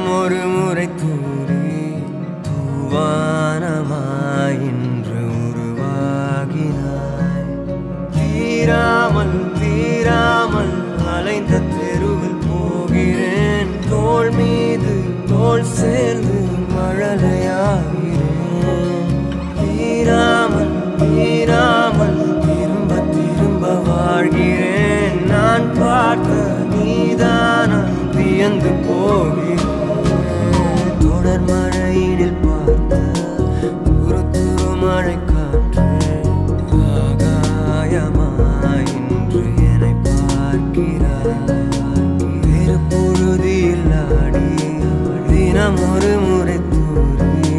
தினம் ஒரு முறை தூரி தூவானமாய் இன்று உருவாகினாய். தீராமல் தீராமல் அலைந்த தெருவில் போகிறேன். தோள் மீது தோள் சேர்ந்து மழலையாகிறேன். தீராமல் தீராமல் திரும்ப திரும்ப வாழ்கிறேன். நான் பார்த்த நீதானா வியந்து போகிறேன். தொடர் மழையினில் பார்த்த துரு துரு மழை காற்று ஆகாயமாய் இன்று என்னை பார்க்கிறாய். வேறு பொழுதில் ஆடி தினம் ஒரு முறை தூரி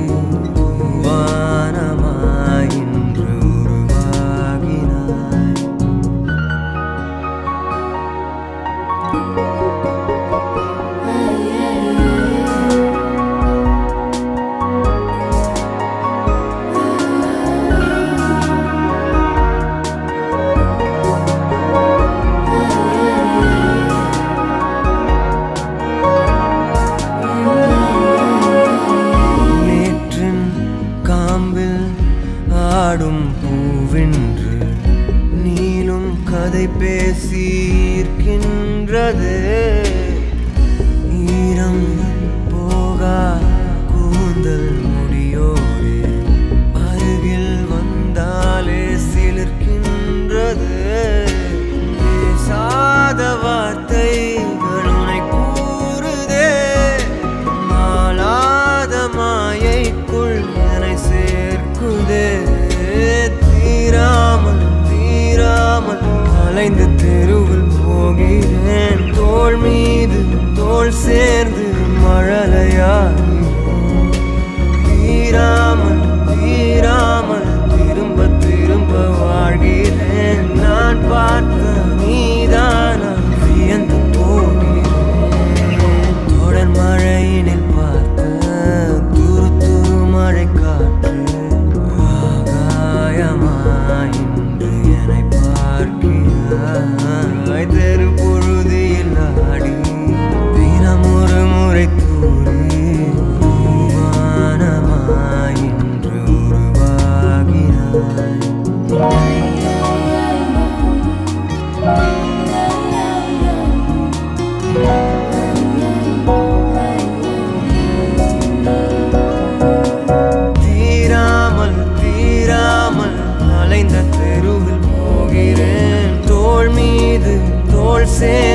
வானமாய் இன்று உருவாகினாய். ஆடும் பூவென்று நீளும் கதை பேசியிருக்கின்றது. ஈரம் போகா கூந்தல் முடியோடு அருகில் வந்தாலே சிலிர்க்கின்றது. பேசாத வார்த்தைகள் உன்னை கூறுதே. மாளாத மாயைக்குள் என்னை சேர்க்குதே. தீராமல் தீராமல் அலைந்து தெருவில் போகிறேன். தோள் மீது தோள் சேர்ந்து மழலையாகிறேன். தீராமல் தீராமல் திரும்ப திரும்ப வாழ்கிறேன். நான் பார்த்த நீதானா வியந்து போகிறேன். தொடர் மழையினில் பார்த்த துரு துரு மழை காற்று இன்று என்னை பார்க்கிறாய். தெரு பொழுதில் ஆடி தினம் ஒரு முறை தூரி வானமாய் இன்று உருவாகினாய். தீராமல் தீராமல் அலைந்த தெருவில் போகிறேன். தோள் மீது தோள் சேர்ந்து